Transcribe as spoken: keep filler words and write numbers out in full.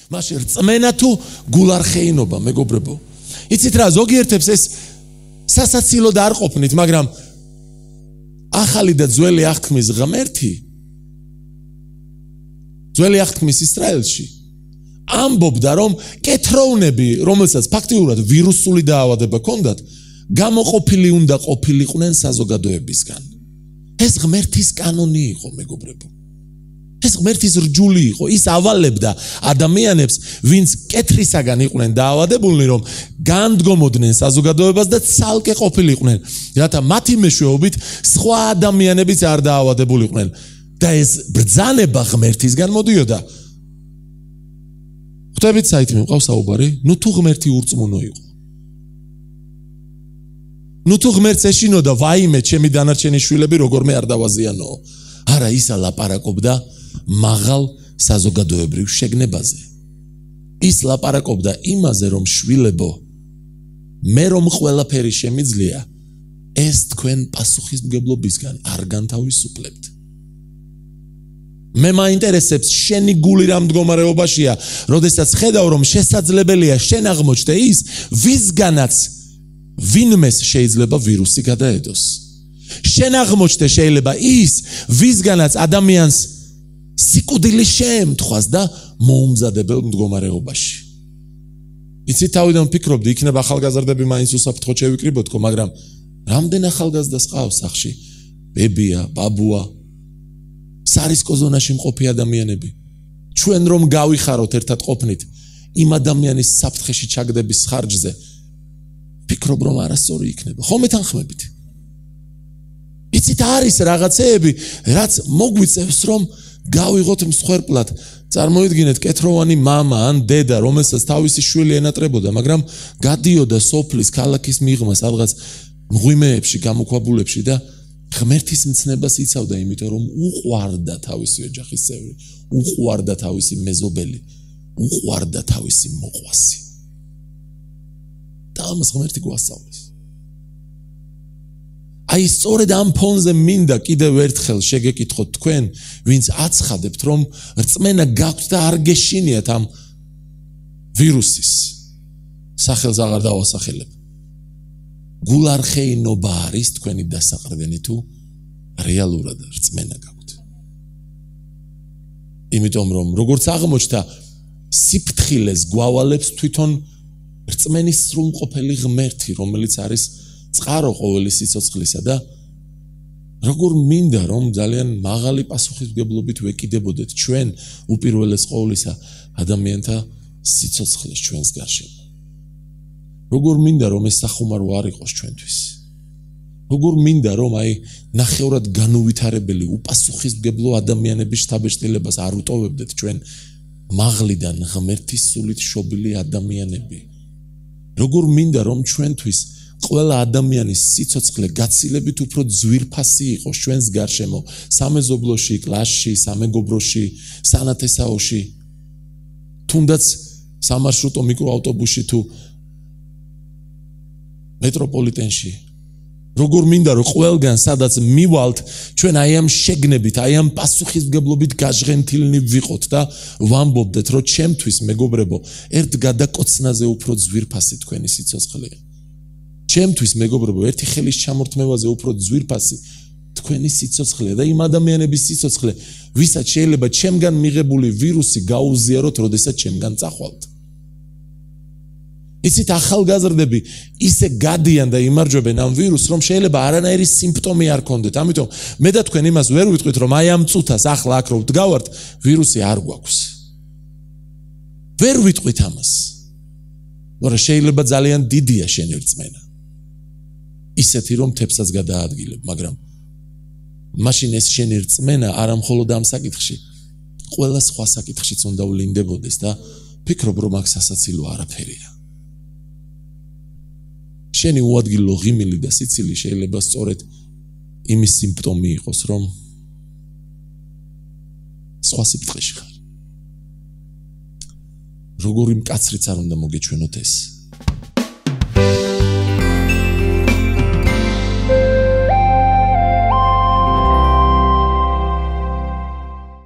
მაშინ რწმენა თუ გულარხეინობა, მეგობრებო. იცით რა, ზოგიერთებს ეს სასაცილოდ არ ყოფნით, მაგრამ ახალი და ძველი აღთქმის ღმერთი, ძველი აღთქმის ისრაელში ამბობდა, რომ კეთროვნები, რომელსაც ფაქტიურად ვირუსული დაავადება ჰქონდათ, გამოყოფილი უნდა ყოფილიყვნენ საზოგადოებისგან. ეს ღმერთის კანონი იყო, მეგობრებო. ეს ღმერთის რჯული იყო, ის ავალებდა ადამიანებს, ვინც კეთრისაგან იყვნენ დაავადებულნი, რომ განდგომოდნენ საზოგადოებას და ცალკე ყოფილიყვნენ, რათა მათი მეშვეობით სხვა ადამიანებიც არ დაავადებულიყვნენ. და ეს ბრძანება ღმერთისგან მოდიოდა. ხვდებით საით მიყავს საუბარი? ნუ თუ ღმერთი ურწმუნო იყო. ნუ თუ ღმერთს ეშინოდა, ვაიმე, ჩემი დანარჩენი შვილები როგორმე არ დავაზიანო. არა, ის ლაპარაკობდა მაღალ საზოგადოებრივ შეგნებაზე. ის ლაპარაკობდა იმაზე, რომ შვილებო, მე რომ ყველაფერი შემიძლია, ეს თქვენ პასუხისმგებლობისგან არ განთავისუფლებთ. მე მაინტერესებს შენი გული რამ მდგომარეობაშია, როდესაც ხედავ, რომ შესაძლებელია შენ აღმოჩნდე ის, ვისგანაც ვინმეს შეიძლება ვირუსი გადაედოს. შენ აღმოჩნდე შეიძლება ის, ვისგანაც ადამიანს სიკვდილი შეემთხვას და მოუმზადებელ მდგომარეობაში. იცით, თავიდან ვფიქრობდი, იქნება ახალგაზრდები მაინც უსაფრთხოდ შევიკრიბოთქო, მაგრამ რამდენ ახალგაზრდას ყავს სახში? ბებია, ბაბუა, სარისკო ზონაში მყოფი ადამიანები. ჩვენ რომ გავიხაროთ ერთად ყოფნით, იმ ადამიანის საფრთხეში ჩაგდების ხარჯზე, ფიქრობ, რომ არასწორი იქნება. ხომ მეთანხმებით? იცით, არის რაღაცეები, რაც მოგვიწევს, რომ გავიღოთ მსხვერპლად. წარმოიდგინეთ, კეთროვანი მამა ან დედა, რომელსაც თავისი შვილი ენატრებოდა, მაგრამ გადიოდა სოფლის, ქალაქის მიღმა, სადღაც მღვიმეებში, გამოქვაბულებში და ღმერთის მცნებას იცავდა, იმიტომ რომ უყვარდა თავისი ოჯახის წევრი, უყვარდა თავისი მეზობელი, უყვარდა თავისი მოყვასი. და ამას ღმერთი გვასწავლის. აი, სწორედ ამ ფონზე მინდა კიდევ ერთხელ შეგეკითხოთ თქვენ, ვინც აცხადებთ, რომ რწმენა გაქვთ და არ გეშინიათ ამ ვირუსის სახელს აღარ დავასახელებ. გულარხეინობა არის თქვენი დასაყრდენი თუ რეალურად რწმენა გაქვთ. იმიტომ რომ როგორც აღმოჩნდა, სიფრთხილეს გვავალებს თვითონ რწმენის სრულმყოფელი ღმერთი, რომელიც არის წყარო ყოველი სიცოცხლისა და როგორ მინდა რომ ძალიან მაღალი პასუხისმგებლობით ვეკიდებოდეთ ჩვენ უპირველეს ყოვლისა ადამიანთა სიცოცხლეს ჩვენს გარშემო. როგორ მინდა რომ ეს სახუმარო არ იყოს ჩვენთვის. როგორ მინდა რომ აი ნახევრად განუვითარებელი უპასუხისმგებლო ადამიანების შთაბეჭდილებას არ უტოვებდეთ ჩვენ მაღლიდან ღმერთის სულით შობილი ადამიანები. როგორ მინდა რომ ჩვენთვის ყველა ადამიანის სიცოცხლე გაცილებით უფრო ძვირფასი იყოს ჩვენს გარშემო, სამეზობლოში, კლასში, სამეგობროში, სანათესაოში, თუნდაც სამარშრუტო მიკროავტობუსში თუ მეტროპოლიტენში. როგორ მინდა რომ ყველგან სადაც მივალთ, ჩვენ აი ამ შეგნებით, აი ამ პასუხისმგებლობით გაჟღენთილნი ვიყოთ და ვამბობდეთ, რომ ჩემთვის, მეგობრებო, ერთ გადაკოცნაზე უფრო ძვირფასი თქვენი სიცოცხლეა. ჩემთვის, მეგობრებო, ერთი ხელის ჩამორთმევაზე უფრო ძვირფასი თქვენი სიცოცხლეა და იმ ადამიანების სიცოცხლე, ვისაც შეიძლება ჩემგან მიღებული ვირუსი გაუზიაროთ, როდესაც ჩემგან წახვალთ. იცით, ახალგაზრდები ისე გადიან და იმარჯვებენ ამ ვირუსს, რომ შეიძლება არანაირი სიმპტომი არ ქონდეთ. ამიტომ მე და თქვენ იმას ვერ ვიტყვით, რომ აი ამ წუთას ახლა აქ რო ვდგავართ, ვირუსი არ გვაქვს. ვერ ვიტყვით ამას. მაგრამ შეიძლება ძალიან დიდია შენი რწმენა. ისეთი რომ თებსაც გადაადგილებ, მაგრამ მაშინ ეს შენი რწმენა არა მხოლოდ ამ საკითხში, ყველა სხვა საკითხშიც უნდა ვლინდებოდეს და ფიქრობ, რომ აქ სასაცილო არაფერია. შენი უადგილო ღიმილი და სიცილი შეიძლება სწორედ იმის სიმპტომი იყოს, რომ სხვა სიფრთხეში ხარ. როგორი მკაცრიც არ უნდა მოგეჩვენოთ ეს.